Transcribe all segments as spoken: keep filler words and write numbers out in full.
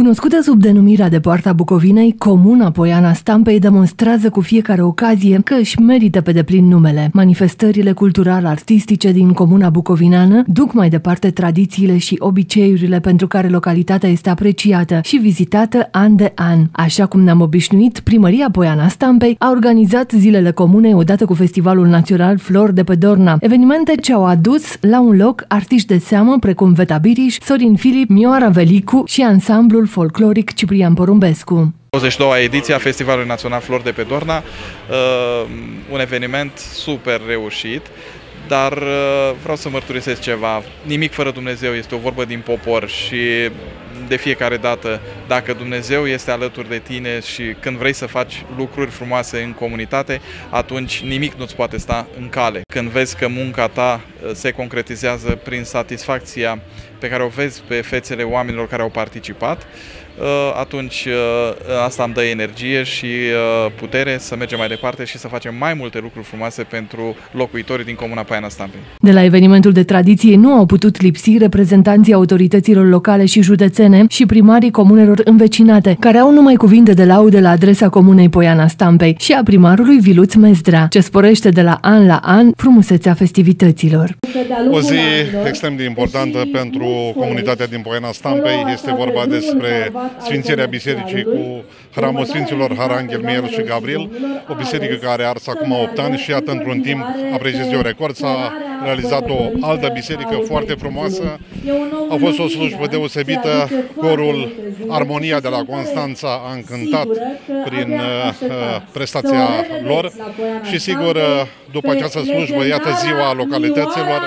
Cunoscută sub denumirea de Poarta Bucovinei, comuna Poiana Stampei demonstrează cu fiecare ocazie că își merită pe deplin numele. Manifestările cultural-artistice din comuna bucovineană duc mai departe tradițiile și obiceiurile pentru care localitatea este apreciată și vizitată an de an. Așa cum ne-am obișnuit, Primăria Poiana Stampei a organizat zilele comunei odată cu Festivalul Național Flori de pe Dorna, evenimente ce au adus la un loc artiști de seamă precum Veta Biriș, Sorin Filip, Mioara Velicu și ansamblul folcloric Ciprian Porumbescu. douăzeci și doua ediție a Festivalului Național Flori de pe Dorna, uh, un eveniment super reușit, dar uh, vreau să mărturisesc ceva. Nimic fără Dumnezeu este o vorbă din popor și de fiecare dată, dacă Dumnezeu este alături de tine și când vrei să faci lucruri frumoase în comunitate, atunci nimic nu-ți poate sta în cale. Când vezi că munca ta se concretizează prin satisfacția pe care o vezi pe fețele oamenilor care au participat, atunci asta îmi dă energie și putere să mergem mai departe și să facem mai multe lucruri frumoase pentru locuitorii din comuna Poiana Stampei. De la evenimentul de tradiție nu au putut lipsi reprezentanții autorităților locale și județene și primarii comunelor învecinate, care au numai cuvinte de laudă la adresa comunei Poiana Stampei și a primarului Viluț Mezdrea, ce sporește de la an la an frumusețea festivităților. O zi extrem de importantă pentru comunitatea din Poiana Stampei. Este vorba despre Sfințirea Bisericii cu Hramul Sfinților Haranghel, Miel și Gavril, o biserică care a ars acum opt ani și iată, într-un timp, a precizat un record, s-a realizat o altă biserică foarte frumoasă. A fost o slujbă deosebită, corul Armonia de la Constanța a încântat prin uh, prestația lor și sigur, după această slujbă, iată ziua localităților.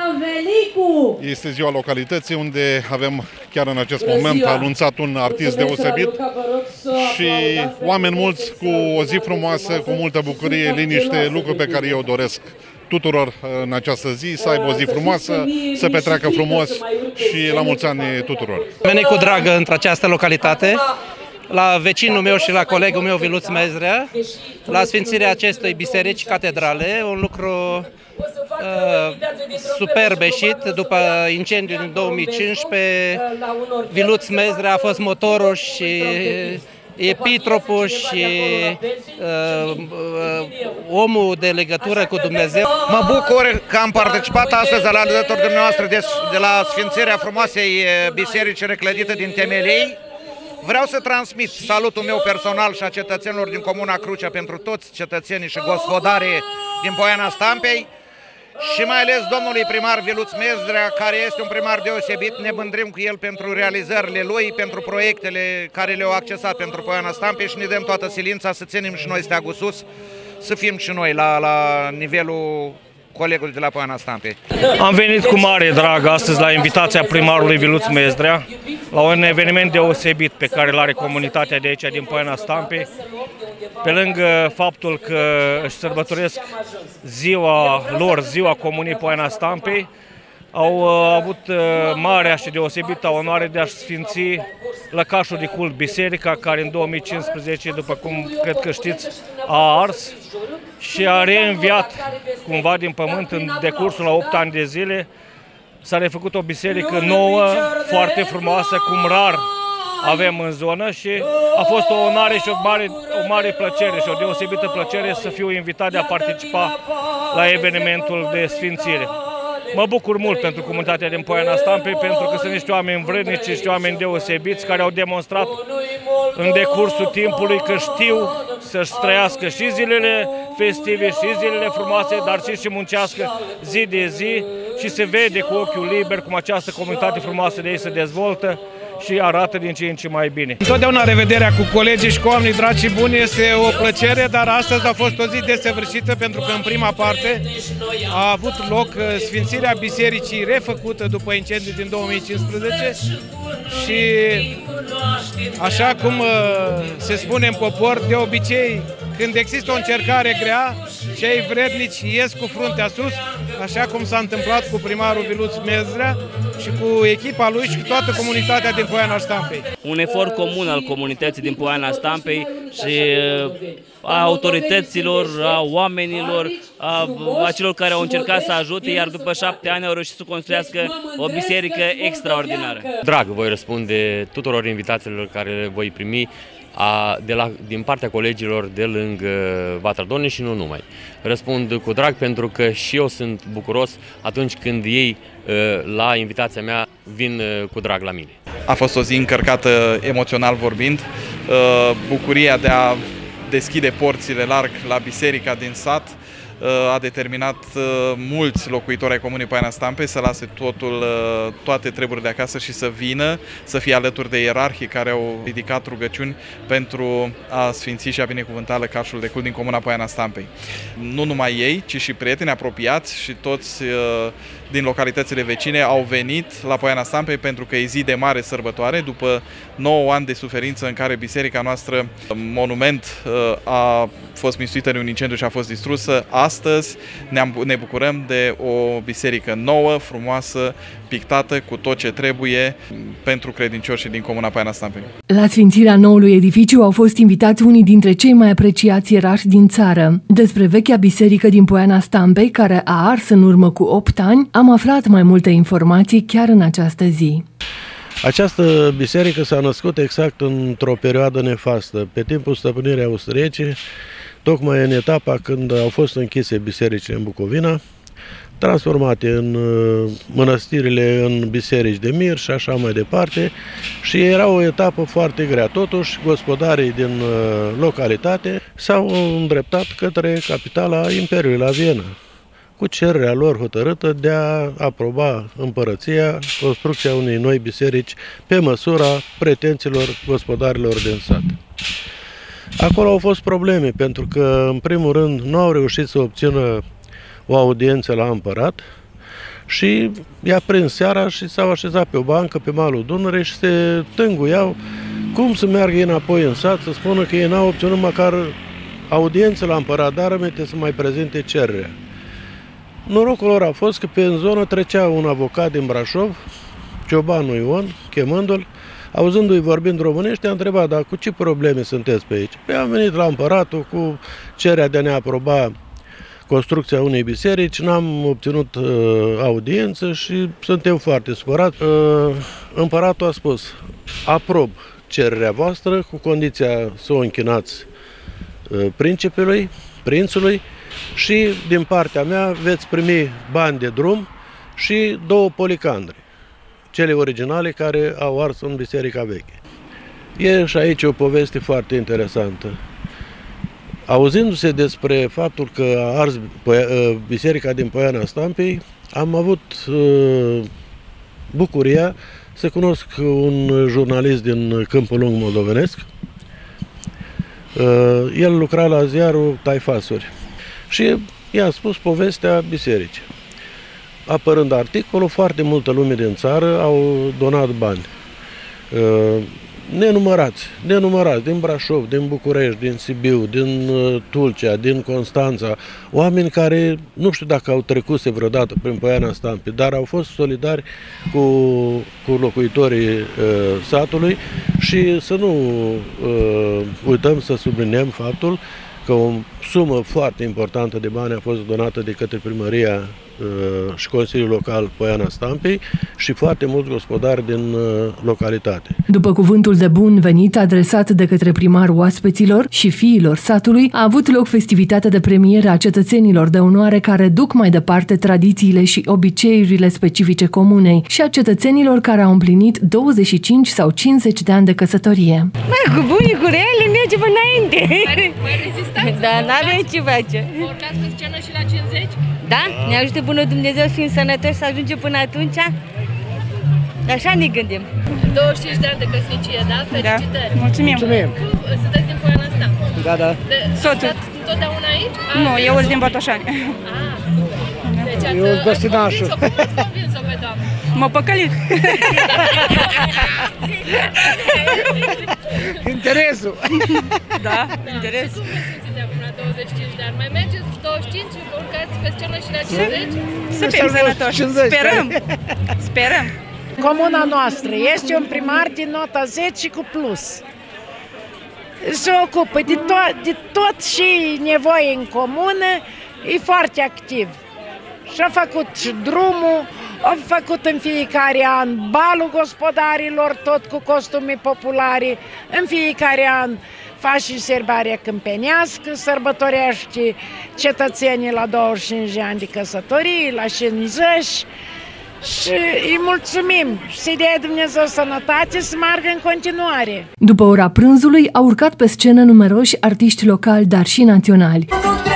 Este ziua localității unde avem chiar în acest moment anunțat un artist deosebit și oameni mulți cu o zi frumoasă, cu multă bucurie, liniște, lucru pe care eu doresc tuturor în această zi, să aibă o zi frumoasă, să petreacă frumos și la mulți ani tuturor. Venit cu drag într-această localitate, la vecinul meu și la colegul meu Viluț Mezdrea, la sfințirea acestei biserici catedrale, un lucru uh, superb ieșit după incendiul din două mii cincisprezece. Viluț Mezdrea a fost motorul și epitropul și uh, uh, omul de legătură cu Dumnezeu. Mă bucur că am participat astăzi la alături de dumneavoastră de, de la sfințirea frumoasei biserici reclădită din temelii. Vreau să transmit salutul meu personal și a cetățenilor din Comuna Crucea pentru toți cetățenii și gospodarii din Poiana Stampei și mai ales domnului primar Viluț Mezdrea, care este un primar deosebit. Ne mândrim cu el pentru realizările lui, pentru proiectele care le-au accesat pentru Poiana Stampei și ne dăm toată silința să ținem și noi steagul sus, să fim și noi la, la nivelul colegului de la Poiana Stampei. Am venit cu mare drag astăzi la invitația primarului Viluț Mezdrea la un eveniment deosebit pe care îl are comunitatea de aici din Poiana Stampei. Pe lângă faptul că își sărbătoresc ziua lor, ziua comunei Poiana Stampei, au uh, avut uh, marea și deosebită onoare de a-și sfinți lăcașul de cult, biserica, care în două mii cincisprezece, după cum cred că știți, a ars și a reînviat cumva din pământ în decursul la opt ani de zile. S-a refăcut o biserică nouă, foarte frumoasă, cum rar avem în zonă și a fost o onoare și o mare, o mare plăcere și o deosebită plăcere să fiu invitat de a participa la evenimentul de sfințire. Mă bucur mult pentru comunitatea din Poiana Stampei, pentru că sunt niște oameni vrednici, niște oameni deosebiți care au demonstrat în decursul timpului că știu să-și trăiască și zilele festive, și zilele frumoase, dar și să muncească zi de zi și se vede cu ochiul liber cum această comunitate frumoasă de ei se dezvoltă și arată din ce în ce mai bine. Întotdeauna revederea cu colegii și cu oamenii dragi și buni este o plăcere, dar astăzi a fost o zi desăvârșită pentru că în prima parte a avut loc sfințirea bisericii refăcută după incendiul din două mii cincisprezece și așa cum se spune în popor, de obicei când există o încercare grea, cei vrednici ies cu fruntea sus, așa cum s-a întâmplat cu primarul Viluț Mezrea și cu echipa lui și cu toată comunitatea din Poiana Stampei. Un efort comun al comunității din Poiana Stampei și a autorităților, a oamenilor, a, a celor care au încercat să ajute, iar după șapte ani au reușit să construiască o biserică extraordinară. Drag voi răspunde tuturor invitațiilor care le voi primi a, de la, din partea colegilor de lângă Vatra Dornei și nu numai. Răspund cu drag pentru că și eu sunt bucuros atunci când ei, la invitația mea, vin cu drag la mine. A fost o zi încărcată emoțional vorbind, bucuria de a deschide porțile larg la biserica din sat a determinat mulți locuitori ai comunei Poiana Stampei să lase totul, toate treburile de acasă și să vină, să fie alături de ierarhii care au ridicat rugăciuni pentru a sfinți și a binecuvânta lăcașul de cult din comuna Poiana Stampei. Nu numai ei, ci și prieteni apropiați și toți din localitățile vecine au venit la Poiana Stampei pentru că e zi de mare sărbătoare, după nouă ani de suferință în care biserica noastră, monument, a fost mistuită de un incendiu și a fost distrusă. Astăzi ne bucurăm de o biserică nouă, frumoasă, pictată cu tot ce trebuie pentru credincioșii din comuna Poiana Stampei. La sfințirea noului edificiu au fost invitați unii dintre cei mai apreciați ierarhi din țară. Despre vechea biserică din Poiana Stampei, care a ars în urmă cu opt ani, am aflat mai multe informații chiar în această zi. Această biserică s-a născut exact într-o perioadă nefastă, pe timpul stăpânirii austriece, tocmai în etapa când au fost închise bisericile în Bucovina, transformate în mănăstirile, în biserici de mir și așa mai departe, și era o etapă foarte grea. Totuși, gospodarii din localitate s-au îndreptat către capitala Imperiului, la Viena, cu cererea lor hotărâtă de a aproba împărăția construcția unei noi biserici pe măsura pretențiilor gospodarilor din sat. Acolo au fost probleme, pentru că, în primul rând, nu au reușit să obțină o audiență la împărat și i-a prins seara și s-au așezat pe o bancă pe malul Dunării și se tânguiau cum să meargă înapoi în sat, să spună că ei n-au obținut măcar audiență la împărat, dar rămite să mai prezinte cererea. Norocul lor a fost că pe în zonă trecea un avocat din Brașov, Ciobanul Ion, chemându-l, auzându-i vorbind românește, a întrebat: dar cu ce probleme sunteți pe aici? Păi am venit la împăratul cu cererea de a ne aproba construcția unei biserici, n-am obținut uh, audiență și suntem foarte supărați. Uh, împăratul a spus: aprob cererea voastră cu condiția să o închinați uh, principelui, prințului, și din partea mea veți primi bani de drum și două policandre, cele originale care au ars în biserica veche. E și aici o poveste foarte interesantă. Auzindu-se despre faptul că a ars biserica din Poiana Stampei, am avut uh, bucuria să cunosc un jurnalist din Câmpul Lung moldovenesc. Uh, el lucra la ziarul Taifasuri și i-a spus povestea bisericii. Apărând articolul, foarte multă lume din țară au donat bani. Uh, nenumărați, nenumărați, din Brașov, din București, din Sibiu, din uh, Tulcea, din Constanța, oameni care nu știu dacă au trecuse vreodată prin Poiana Stampei, dar au fost solidari cu, cu locuitorii uh, satului, și să nu uh, uităm să subliniem faptul că o sumă foarte importantă de bani a fost donată de către primăria și Consiliul Local Poiana Stampei și foarte mulți gospodari din localitate. După cuvântul de bun venit adresat de către primarul oaspeților și fiilor satului, a avut loc festivitatea de premieră a cetățenilor de onoare care duc mai departe tradițiile și obiceiurile specifice comunei și a cetățenilor care au împlinit douăzeci și cinci sau cincizeci de ani de căsătorie. Mai cu bunii, cu rele, mergem înainte. Mai rezistați? Da, n-avem ce face. Vă urcați pe scenă și la cincizeci? Da, ne ajută bunul Dumnezeu să fim sănătoși, să ajungem până atunci. Așa ne gândim. douăzeci și cinci de ani de căsnicie, da? Felicitări! Da. Mulțumim! Mulțumim. Sunteți din Poiana Stampei? Da, da. De, Soțul. Totdeauna aici? A, nu, eu sunt din Botoșani. Ah, deci ați, eu ați convins-o, ați convins-o pe doamnă. M-a păcălit. interesul. Da, interes. Cum vă simțiți acum la douăzeci și cinci de ani? Mai mergeți douăzeci și cinci, vă urcați pe scenă și la cincizeci? Să fim sănătoși. Sperăm. Sperăm. Comuna noastră este un primar din nota zece cu plus. Se ocupă de, to- de tot și nevoie în comună, e foarte activ. Și-a făcut și drumul, a făcut în fiecare an balul gospodarilor, tot cu costume populare, în fiecare an face și sărbarea câmpenească, sărbătorește cetățenii la douăzeci și cinci de ani de căsătorie, la cincizeci. Și îi mulțumim și să-i dea Dumnezeu sănătate să meargă în continuare. După ora prânzului au urcat pe scenă numeroși artiști locali, dar și naționali.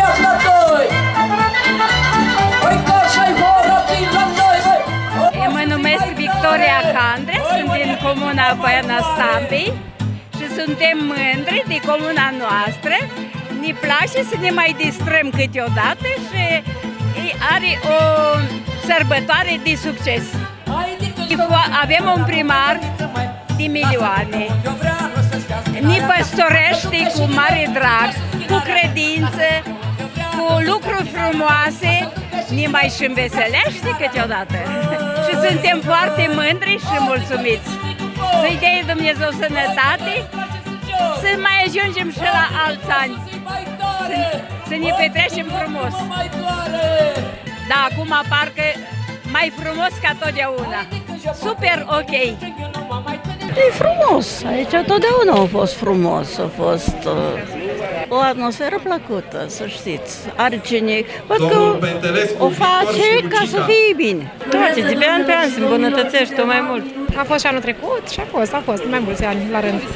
Eu mă numesc Victoria Candre, sunt din comuna Poiana Stampei și suntem mândri de comuna noastră. Ne place să ne mai distrăm câteodată și are o sărbătoare de succes. Avem un primar de milioane. Ne păstorește cu mare drag, cu credință, cu lucruri frumoase, ne mai și înveselește câteodată. Și suntem foarte mândri și mulțumiți. Să-i dea Dumnezeu sănătate, să mai ajungem și la alți ani, să, să ne petrecem frumos. Da, acum parcă mai frumos ca totdeauna. Super ok. E frumos. Aici totdeauna a fost frumos. A fost uh, o atmosferă plăcută, să știți. Are cine... Văd că o face ca să fie bine. Toate, de pe an pe an se îmbunătățește tot mai mult. A fost și anul trecut și a fost, a fost mai mulți ani la rând.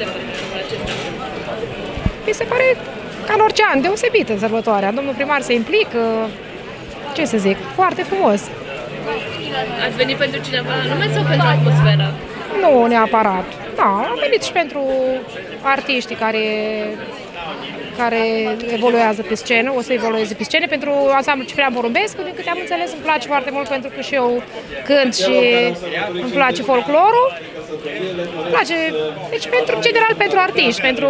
Mi se pare ca în orice an, deosebit în sărbătoarea. Domnul primar se implică, ce să zic, foarte frumos. Ați venit pentru cineva anume sau pentru atmosfera? Nu neapărat. Da, am venit și pentru artiștii care, care evoluează pe scenă, o să evolueze pe scenă, pentru ansamblu Ciprian Porumbescu, din câte am înțeles, îmi place foarte mult pentru că și eu cânt și îmi place folclorul. Îmi place, deci pentru, general pentru artiști, pentru,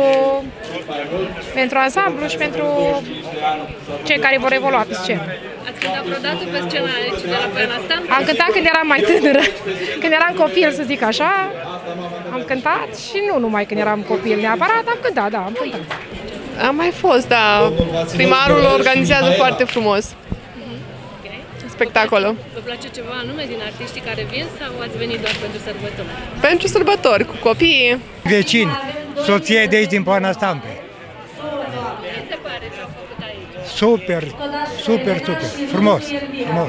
pentru ansamblu și pentru cei care vor evolua pe scenă. Ați cântat vreodată pe scenă aici de la Poiana Stampei? Am cântat când eram mai tânără, când eram copil, să zic așa. Am cântat și nu numai când eram copil neapărat, am cântat, da, am cântat. Am mai fost, da. Primarul organizează foarte frumos spectacolul. Vă place ceva anume din artiștii care vin sau ați venit doar pentru sărbători? Pentru sărbători, cu copiii. Vecini, soția de aici din Poiana Stampei. Ce se pare ce au făcut aici? Super, super, super, frumos, frumos.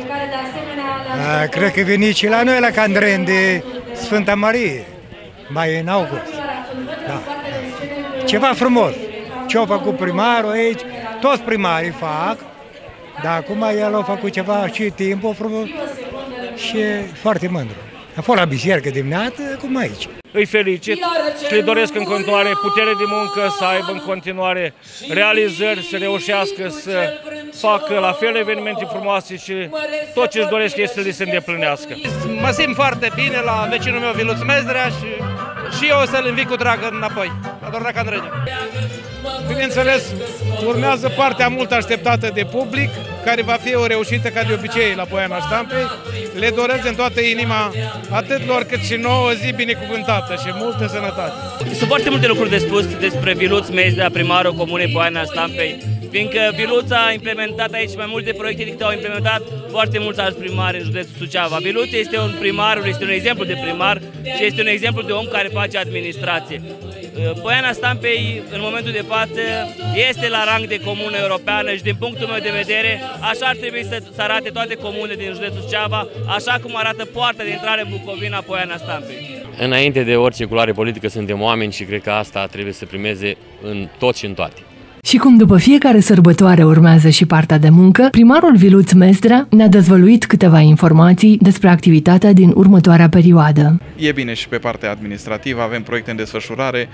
A, cred că veniți și la noi la Candren de Sfânta Marie, mai în august. Da. Ceva frumos. Ce a făcut primarul aici, toți primarii fac, dar acum el a făcut ceva și timpul frumos și foarte mândru. A fost la biserică dimineață, cum aici. Îi felicit și le doresc în continuare putere de muncă, să aibă în continuare realizări, să reușească să facă la fel evenimente frumoase și tot ce își doresc este să le se îndeplinească. Mă simt foarte bine la vecinul meu Viluț Mezdrea și, și eu o să-l invit cu drag înapoi, la Dorna Candreni. Bineînțeles, urmează partea mult așteptată de public, care va fi o reușită ca de obicei la Poiana Stampei. Le doresc din toată inima atât lor cât și nouă zi binecuvântată și multă sănătate. Sunt foarte multe lucruri de spus despre Viluț Mezdrea, primarul comunei Poiana Stampei, fiindcă Viluț a implementat aici mai multe proiecte decât au implementat foarte mulți alți primari în județul Suceava. Viluț este un primar, este un exemplu de primar și este un exemplu de om care face administrație. Poiana Stampei, în momentul de față, este la rang de comună europeană și din punctul meu de vedere, așa ar trebui să, să arate toate comunele din județul Suceava, așa cum arată poarta de intrare în Bucovina Poiana Stampei. Înainte de orice culoare politică suntem oameni și cred că asta trebuie să primeze în tot și în toate. Și cum după fiecare sărbătoare urmează și partea de muncă, primarul Viluț Mezdrea ne-a dezvăluit câteva informații despre activitatea din următoarea perioadă. E bine și pe partea administrativă, avem proiecte în desfășurare,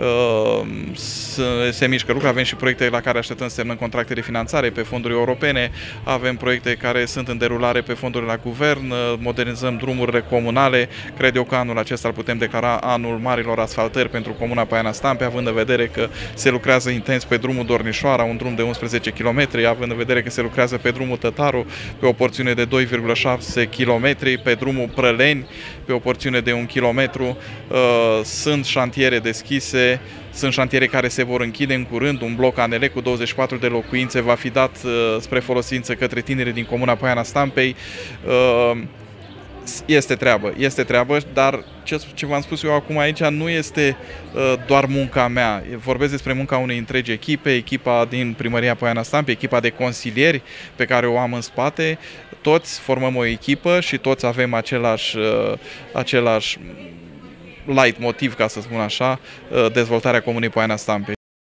se mișcă lucruri, avem și proiecte la care așteptăm să semnăm contracte de finanțare pe fonduri europene, avem proiecte care sunt în derulare pe fonduri la guvern, modernizăm drumurile comunale, cred eu că anul acesta îl putem declara anul marilor asfaltări pentru Comuna Poiana Stampei, având în vedere că se lucrează intens pe drumul Dornișoara, un drum de unsprezece kilometri, având în vedere că se lucrează pe drumul Tătaru, pe o porțiune de doi virgulă șase kilometri, pe drumul Prăleni, pe o porțiune de un kilometru. Sunt șantiere deschise, sunt șantiere care se vor închide în curând. Un bloc A N L cu douăzeci și patru de locuințe va fi dat spre folosință către tinerii din Comuna Poiana Stampei. Este treabă, este treabă, dar ce, ce v-am spus eu acum aici nu este uh, doar munca mea. Vorbesc despre munca unei întregi echipe, echipa din Primăria Poiana Stampei, echipa de consilieri pe care o am în spate. Toți formăm o echipă și toți avem același, uh, același light motiv, ca să spun așa, uh, dezvoltarea Comunei Poiana Stampei.